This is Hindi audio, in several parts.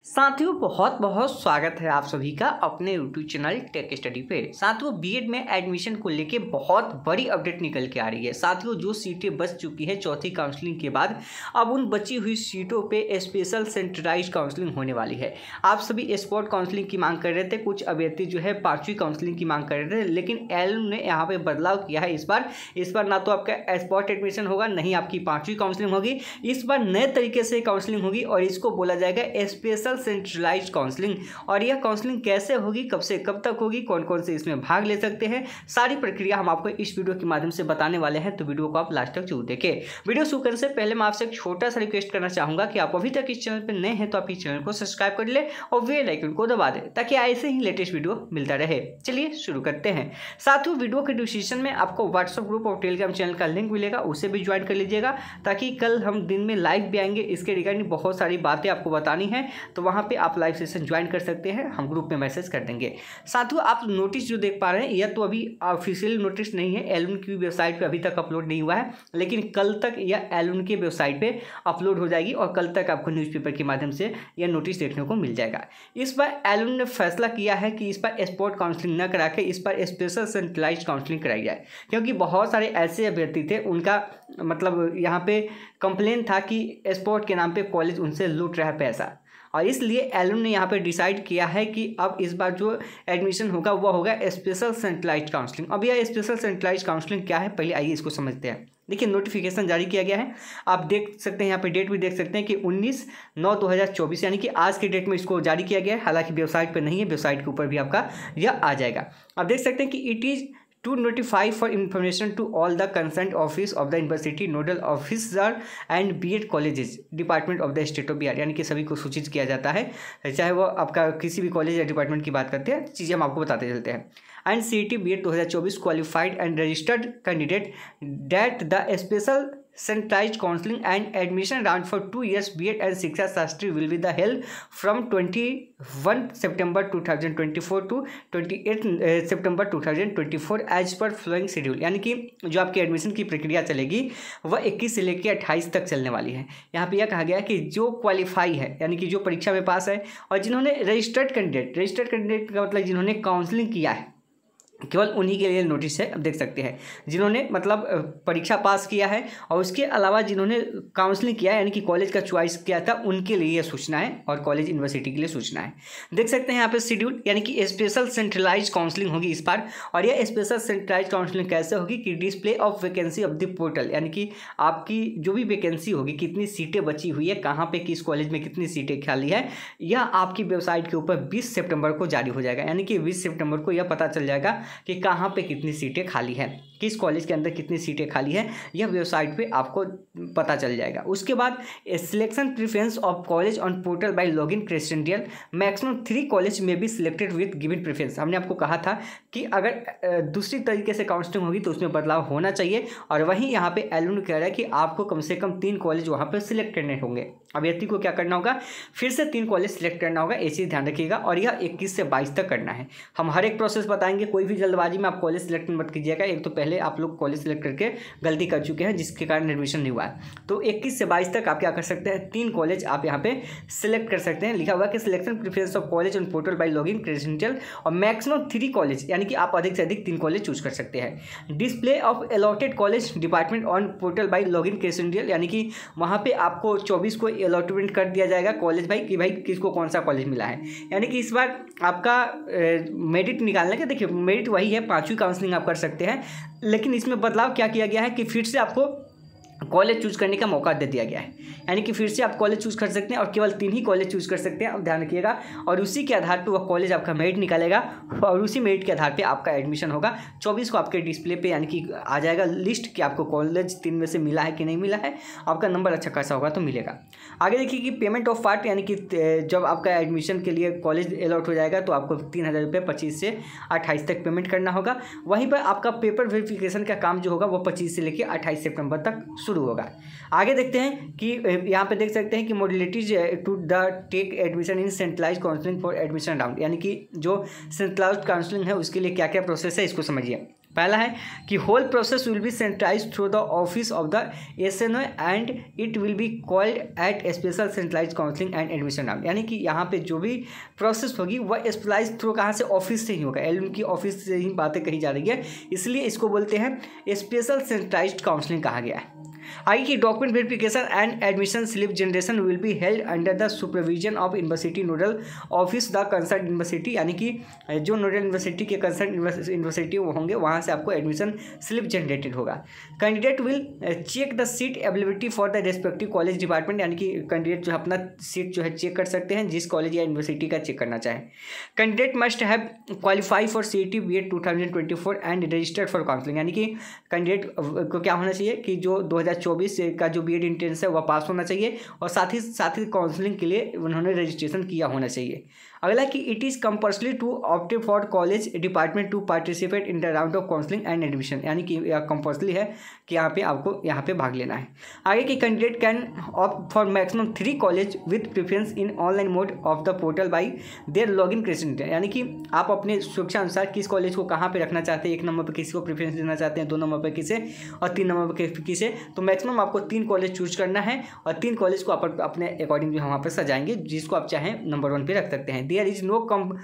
साथियों बहुत बहुत स्वागत है आप सभी का अपने यूट्यूब चैनल टेक स्टडी पे। साथियों बीएड में एडमिशन को लेके बहुत बड़ी अपडेट निकल के आ रही है। साथियों जो सीटें बच चुकी है चौथी काउंसलिंग के बाद, अब उन बची हुई सीटों पे स्पेशल सेंट्रलाइज काउंसलिंग होने वाली है। आप सभी स्पॉट काउंसलिंग की मांग कर रहे थे, कुछ अभ्यर्थी जो है पांचवी काउंसलिंग की मांग कर रहे थे, लेकिन एलएम ने यहाँ पे बदलाव किया है। इस बार ना तो आपका स्पॉट एडमिशन होगा, नहीं आपकी पांचवी काउंसलिंग होगी। इस बार नए तरीके से काउंसलिंग होगी और इसको बोला जाएगा स्पेशल सेंट्रलाइज्ड काउंसलिंग। और यह काउंसलिंग कैसे होगी, कब से कब तक होगी, कौन कौन से इसमें भाग ले सकते हैं, सारी प्रक्रिया हम आपको इस वीडियो के माध्यम से बताने वाले हैं। तो वीडियो को आप लास्ट तक जरूर देखें। वीडियो शुरू करने से पहले मैं आपसे एक छोटा सा रिक्वेस्ट करना चाहूंगा कि आप अभी तक इस चैनल पर नए हैं तो आप इस चैनल को सब्सक्राइब कर ले और बेल आइकन को दबा दें ताकि ऐसे ही लेटेस्ट वीडियो मिलता रहे। चलिए शुरू करते हैं। साथियों वीडियो के डिस्क्रिप्शन में आपको व्हाट्सएप ग्रुप और टेलीग्राम चैनल का लिंक मिलेगा, उसे भी ज्वाइन कर लीजिएगा ताकि कल हम दिन में लाइव भी आएंगे। इसके रिगार्डिंग बहुत सारी बातें आपको बतानी है, तो वहाँ पे आप लाइव सेशन ज्वाइन कर सकते हैं, हम ग्रुप में मैसेज कर देंगे। साथियों आप नोटिस जो देख पा रहे हैं यह तो अभी ऑफिशियल नोटिस नहीं है, एलएन की वेबसाइट पे अभी तक अपलोड नहीं हुआ है, लेकिन कल तक यह एलएन की वेबसाइट पे अपलोड हो जाएगी और कल तक आपको न्यूज़पेपर के माध्यम से यह नोटिस देखने को मिल जाएगा। इस बार एलएन ने फैसला किया है कि इस बार स्पॉट काउंसलिंग न करा के इस बार स्पेशल सेंट्रलाइज्ड काउंसलिंग कराई जाए, क्योंकि बहुत सारे ऐसे अभ्यर्थी थे उनका मतलब यहाँ पे कंप्लेन था कि स्पॉट के नाम पे कॉलेज उनसे लूट रहा है पैसा, और इसलिए एलएम ने यहाँ पे डिसाइड किया है कि अब इस बार जो एडमिशन होगा वो होगा स्पेशल सेंट्रलाइज्ड काउंसलिंग। अब यह स्पेशल सेंट्रलाइज्ड काउंसलिंग क्या है, पहले आइए इसको समझते हैं। देखिए नोटिफिकेशन जारी किया गया है, आप देख सकते हैं यहाँ पे डेट भी देख सकते हैं कि 19/9/2024 यानी कि आज के डेट में इसको जारी किया गया है। हालांकि वेबसाइट पर नहीं है, वेबसाइट के ऊपर भी आपका यह आ जाएगा। आप देख सकते हैं कि it is to notify for information to all the concerned office of the university nodal officer and BEd colleges department of the state of Bihar, यानी कि सभी को सूचित किया जाता है, चाहे वो आपका किसी भी कॉलेज या डिपार्टमेंट की बात करते हैं, चीज़ें हम आपको बताते चलते हैं। And CET BEd 2024 qualified and registered candidate date the special centralized counseling and admission round for 2 years BEd and शिक्षा Shastri will be the held from 21 September 2024 to 28 September 2024 as per flowing schedule। यानी कि जो आपकी एडमिशन की प्रक्रिया चलेगी वह 21 से लेकर 28 तक चलने वाली है। यहाँ पे यह कहा गया कि जो क्वालिफाई है यानी कि जो परीक्षा में पास है और जिन्होंने रजिस्टर्ड कैंडिडेट का मतलब जिन्होंने काउंसलिंग किया है, केवल उन्हीं के लिए नोटिस है। अब देख सकते हैं जिन्होंने मतलब परीक्षा पास किया है और उसके अलावा जिन्होंने काउंसलिंग किया है यानी कि कॉलेज का चॉइस किया था, उनके लिए यह सूचना है और कॉलेज यूनिवर्सिटी के लिए सूचना है। देख सकते हैं यहाँ पे शेड्यूल, यानी कि स्पेशल सेंट्रलाइज काउंसलिंग होगी इस बार। और यह स्पेशल सेंट्रलाइज काउंसलिंग कैसे होगी कि display of vacancy of the portal, यानी कि आपकी जो भी वैकेंसी होगी, कितनी सीटें बची हुई है, कहाँ पे किस कॉलेज में कितनी सीटें खाली है, यह आपकी वेबसाइट के ऊपर 20 सितंबर को जारी हो जाएगा। यानी कि 20 सितंबर को यह पता चल जाएगा कि कहाँ पे कितनी सीटें खाली हैं, किस कॉलेज के अंदर कितनी सीटें खाली हैं, यह वेबसाइट पे आपको पता चल जाएगा। उसके बाद selection preference of college on portal by login credential, maximum 3 college में be selected with given preference. हमने आपको कहा था कि अगर दूसरी तरीके से काउंसलिंग होगी तो उसमें बदलाव होना चाहिए, और वहीं यहाँ पे एलएन कह रहा है कि आपको कम से कम 3 कॉलेज वहाँ पर सिलेक्ट करने होंगे। अभ्यर्थी को क्या करना होगा, फिर से 3 कॉलेज सिलेक्ट करना होगा, ये चीज़ ध्यान रखिएगा। और यह 21 से 22 तक करना है। हम हर एक प्रोसेस बताएंगे, कोई भी जल्दबाजी में आप कॉलेज सिलेक्ट मत कीजिएगा। एक तो पहले आप लोग कॉलेज सिलेक्ट करके गलती कर चुके हैं जिसके कारण एडमिशन नहीं हुआ है, तो 21 से 22 तक आप क्या कर सकते हैं, 3 कॉलेज आप यहाँ पे सिलेक्ट कर सकते हैं। लिखा हुआ कि selection preference of college on portal by login credential, और मैक्सिमम 3 कॉलेज, यानी कि आप अधिक से अधिक 3 कॉलेज चूज कर सकते हैं। Display of allotted college department on portal by login credential, यानी कि वहाँ पे आपको 24 को अलॉटमेंट कर दिया जाएगा कॉलेज भाई कि भाई किसको कौन सा कॉलेज मिला है। यानी कि इस बार आपका मेरिट निकालने का, देखिए मेरिट वही है, 5वीं काउंसलिंग आप कर सकते हैं, लेकिन इसमें बदलाव क्या किया गया है कि फिर से आपको कॉलेज चूज करने का मौका दे दिया गया है। यानी कि फिर से आप कॉलेज चूज कर सकते हैं और केवल 3 ही कॉलेज चूज कर सकते हैं। अब ध्यान रखिएगा, और उसी के आधार पे वह कॉलेज आपका मेरिट निकालेगा और उसी मेरिट के आधार पे आपका एडमिशन होगा। 24 को आपके डिस्प्ले पे यानी कि आ जाएगा लिस्ट कि आपको कॉलेज 3 में से मिला है कि नहीं मिला है। आपका नंबर अच्छा खासा होगा तो मिलेगा। आगे देखिए कि पेमेंट ऑफ पार्ट, यानी कि जब आपका एडमिशन के लिए कॉलेज अलॉट हो जाएगा तो आपको 3000 रुपये 25 से 28 तक पेमेंट करना होगा। वहीं पर आपका पेपर वेरिफिकेशन का काम जो होगा वो 25 से लेकर 28 सितंबर तक शुरू होगा। आगे देखते हैं कि यहाँ पे देख सकते हैं कि modalities to the take admission in centralized counseling for admission round, यानी कि जो सेंट्रलाइज्ड काउंसलिंग है उसके लिए क्या क्या प्रोसेस है इसको समझिए। पहला है कि whole process will be centralize through the office of the SNO and it will be called at special centralize counseling and admission round. यानी कि यहाँ पे जो भी प्रोसेस होगी वह स्पेशलाइज थ्रू कहाँ से, ऑफिस से ही होगा। LUN की ऑफिस से ही बातें कही जा रही है, इसलिए इसको बोलते हैं स्पेशल सेंट्रलाइज्ड काउंसलिंग कहा गया है। आगे की document verification and admission slip generation will be held under the supervision of university nodal office the concern university. यानी कि जो नोडल यूनिवर्सिटी के कंसर्न यूनिवर्सिटी होंगे वहाँ से आपको एडमिशन स्लिप जनरेटेड होगा। Candidate will check the seat availability for the respective college department. यानी कि कैंडिडेट जो है अपना सीट जो है चेक कर सकते हैं जिस कॉलेज या यूनिवर्सिटी का चेक करना चाहें। Candidate must have qualify for CET BED 2024 and registered for counseling. यानी कि कैंडिडेट को क्या होना चाहिए कि जो 2024 का जो BED एंट्रेंस है वह पास होना चाहिए और साथ ही काउंसलिंग के लिए उन्होंने रजिस्ट्रेशन किया होना चाहिए। अगला कि it is compulsory to opt for college department to participate in the round of counseling and admission. यानी कि यह कंपल्सरी है कि आपको यहाँ पे भाग लेना है। आगे कि candidate can opt for maximum 3 college with preference in online mode of the portal by their login credential. यानी कि आप अपने सुरक्षा अनुसार किस कॉलेज को कहाँ पे रखना चाहते हैं, 1 नंबर पर किसी को प्रेफरेंस देना चाहते हैं, 2 नंबर पर किसे और 3 नंबर पर किसे, तो मैक्सिमम आपको 3 कॉलेज चूज करना है और 3 कॉलेज को आप अपने अकॉर्डिंग जो वहाँ पर सजाएंगे, जिसको आप चाहें नंबर 1 पे रख सकते हैं। There is no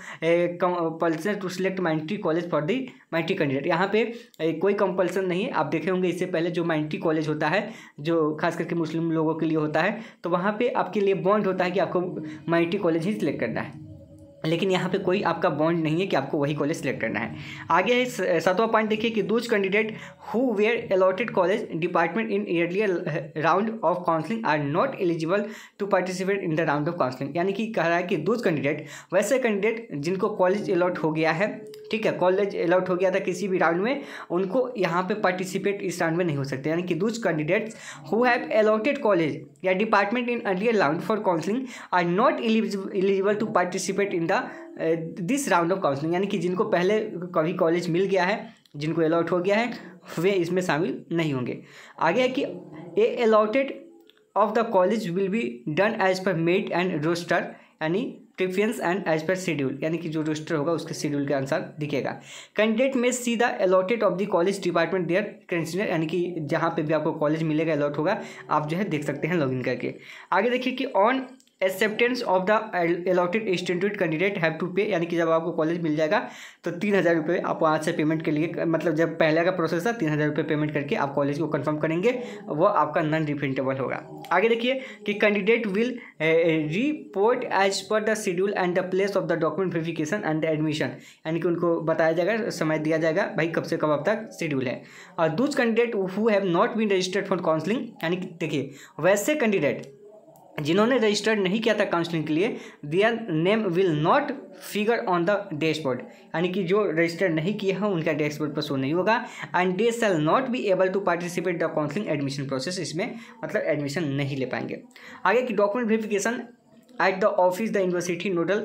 compulsion to select minority college for the minority candidate. यहाँ पे कोई कंपल्सन नहीं है। आप देखे होंगे इससे पहले जो माइनॉरिटी कॉलेज होता है जो खास करके मुस्लिम लोगों के लिए होता है, तो वहाँ पे आपके लिए बॉन्ड होता है कि आपको माइनॉरिटी कॉलेज ही सिलेक्ट करना है, लेकिन यहाँ पे कोई आपका बॉन्ड नहीं है कि आपको वही कॉलेज सिलेक्ट करना है। आगे है 7वां पॉइंट देखिए कि those candidate who were allotted college department in early round of counseling are not eligible to participate in the round of counseling. यानी कि कह रहा है कि दोज कैंडिडेट, वैसे कैंडिडेट जिनको कॉलेज अलॉट हो गया है, ठीक है, कॉलेज अलॉट हो गया था किसी भी राउंड में, उनको यहाँ पे पार्टिसिपेट इस राउंड में नहीं हो सकते। यानी कि those candidates who have allotted college या department in earlier round for counseling are not eligible to participate in the this round of counseling. यानी कि जिनको पहले कभी कॉलेज मिल गया है, जिनको अलॉट हो गया है, वे इसमें शामिल नहीं होंगे। आगे है कि a allotted of the college will be done as per merit and roster, यानी preference and as per schedule. यानी कि जो रोस्टर होगा उसके शेड्यूल के अनुसार दिखेगा। Candidate may see the allotted of the college department their credential. यानी कि जहाँ पे भी आपको कॉलेज मिलेगा, अलॉट होगा, आप जो है देख सकते हैं लॉगिन करके। आगे देखिए कि on acceptance of the allotted student candidate have to pay. यानी कि जब आपको कॉलेज मिल जाएगा तो 3000 रुपये आप वहाँ से पेमेंट के लिए, मतलब जब पहले का प्रोसेस था 3000 रुपये पेमेंट करके आप कॉलेज को कंफर्म करेंगे, वो आपका नॉन रिफंडेबल होगा। आगे देखिए कि candidate will report as per the schedule and the place of the document verification and the admission. यानी कि उनको बताया जाएगा, समय दिया जाएगा भाई कब से कब अब तक शेड्यूल है। और दूसरे candidate who have not been registered for counseling. यानी कि देखिए वैसे कैंडिडेट जिन्होंने रजिस्टर्ड नहीं किया था काउंसलिंग के लिए, their name will not figure on the dashboard. यानी कि जो रजिस्टर्ड नहीं किए हैं उनका डैशबोर्ड पर शो नहीं होगा। And they shall not be able to participate the counseling admission process. इसमें मतलब एडमिशन नहीं ले पाएंगे। आगे की document verification at the office the university nodal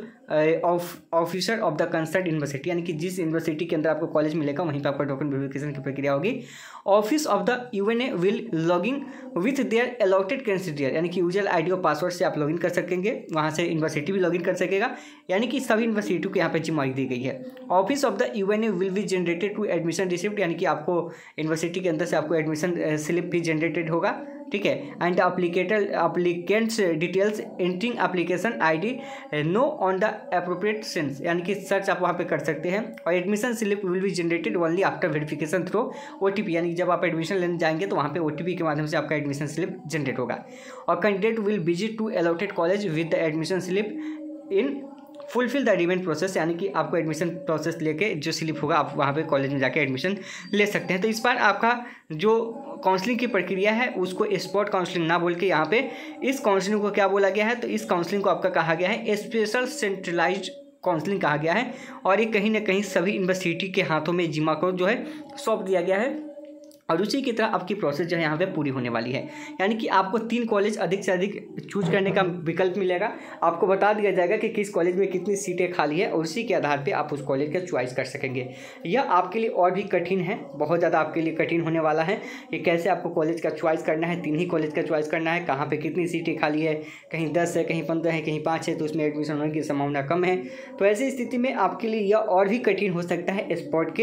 officer of the concern university. यानी कि जिस यूनिवर्सिटी के अंदर आपको कॉलेज मिलेगा वहीं पर आपका डॉक्यूमेंट वेरिफिकेशन की प्रक्रिया होगी। Office of the UNA will logging with their allotted credential. यानी कि यूजर ID और पासवर्ड से आप लॉगिन कर सकेंगे, वहाँ से यूनिवर्सिटी भी लॉगिन कर सकेगा। यानी कि सभी यूनिवर्सिटी को यहाँ पर जिम्मेदारी दी गई है। Office of the UNA will be generated to admission receipt. यानी कि आपको यूनिवर्सिटी के अंदर से आपको एडमिशन स्लिप भी जनरेटेड होगा, ठीक है। And applicants details entering application ID no on the appropriate sense. यानी कि सर्च आप वहाँ पे कर सकते हैं। और admission slip will be generated only after verification through OTP। यानी कि जब आप एडमिशन लेने जाएंगे तो वहाँ पे OTP के माध्यम से आपका एडमिशन स्लिप जनरेट होगा। और candidate will visit to allotted college with the admission slip in fulfil the requirement process. यानी कि आपको एडमिशन प्रोसेस लेके जो स्लिप होगा आप वहाँ पे कॉलेज में जाके एडमिशन ले सकते हैं। तो इस बार आपका जो काउंसलिंग की प्रक्रिया है उसको स्पॉट काउंसलिंग ना बोल के यहाँ पे इस काउंसलिंग को क्या बोला गया है, तो इस काउंसलिंग को आपका कहा गया है स्पेशल सेंट्रलाइज्ड काउंसलिंग कहा गया है। और ये कहीं ना कहीं सभी यूनिवर्सिटी के हाथों में जिम्मा को जो है सौंप दिया गया है और उसी की तरह आपकी प्रोसेस जो है यहाँ पे पूरी होने वाली है। यानी कि आपको 3 कॉलेज अधिक से अधिक चूज करने का विकल्प मिलेगा। आपको बता दिया जाएगा कि किस कॉलेज में कितनी सीटें खाली है और उसी के आधार पे आप उस कॉलेज का चॉइस कर सकेंगे। यह आपके लिए और भी कठिन है, बहुत ज़्यादा आपके लिए कठिन होने वाला है कि कैसे आपको कॉलेज का चॉइस करना है। 3 ही कॉलेज का चॉइस करना है, कहाँ पर कितनी सीटें खाली है, कहीं 10 है, कहीं 15 है, कहीं 5 है, तो उसमें एडमिशन होने की संभावना कम है। तो ऐसी स्थिति में आपके लिए यह और भी कठिन हो सकता है स्पॉट के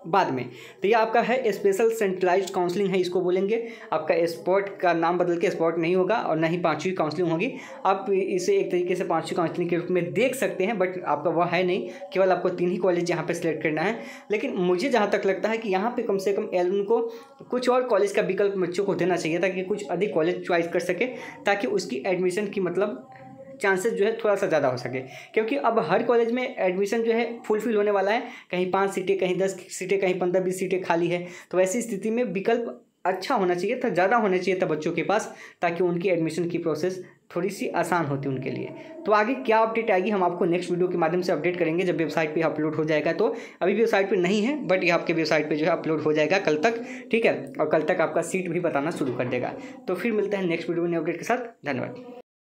बाद में। तो ये आपका है स्पेशल सेंट्रलाइज्ड काउंसलिंग है, इसको बोलेंगे। आपका स्पॉट का नाम बदल के स्पॉट नहीं होगा और ना ही 5वीं काउंसलिंग होगी। आप इसे एक तरीके से 5वीं काउंसलिंग के रूप में देख सकते हैं, बट आपका वह है नहीं, केवल आपको 3 ही कॉलेज यहाँ पे सिलेक्ट करना है। लेकिन मुझे जहाँ तक लगता है कि यहाँ पे कम से कम एलुमन को कुछ और कॉलेज का विकल्प बच्चों को देना चाहिए, ताकि कुछ अधिक कॉलेज चॉइस कर सके, ताकि उसकी एडमिशन की मतलब चांसेस जो है थोड़ा सा ज़्यादा हो सके। क्योंकि अब हर कॉलेज में एडमिशन जो है फुलफिल होने वाला है, कहीं 5 सीटें, कहीं 10 सीटें, कहीं 15-20 सीटें खाली है। तो ऐसी स्थिति में विकल्प अच्छा होना चाहिए था, ज़्यादा होना चाहिए था बच्चों के पास, ताकि उनकी एडमिशन की प्रोसेस थोड़ी सी आसान होती उनके लिए। तो आगे क्या अपडेट आएगी हम आपको नेक्स्ट वीडियो के माध्यम से अपडेट करेंगे, जब वेबसाइट पे अपलोड हो जाएगा। तो अभी वेबसाइट पे नहीं है, बट ये आपके वेबसाइट पे जो है अपलोड हो जाएगा कल तक, ठीक है। और कल तक आपका सीट भी बताना शुरू कर देगा। तो फिर मिलते हैं नेक्स्ट वीडियो में अपडेट के साथ। धन्यवाद।